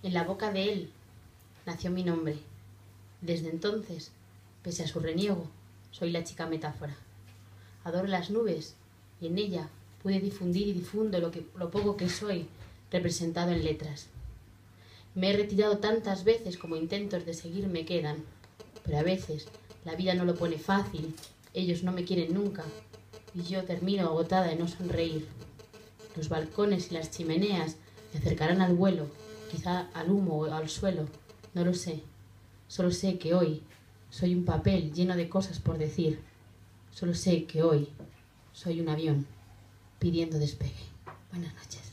En la boca de él nació mi nombre. Desde entonces, pese a su reniego, soy la chica metáfora. Adoro las nubes y en ella pude difundir y difundo lo poco que soy representado en letras. Me he retirado tantas veces como intentos de seguir me quedan, pero a veces la vida no lo pone fácil, ellos no me quieren nunca y yo termino agotada de no sonreír. Los balcones y las chimeneas me acercarán al vuelo, quizá al humo o al suelo, no lo sé. Solo sé que hoy soy un papel lleno de cosas por decir. Solo sé que hoy soy un avión pidiendo despegue. Buenas noches.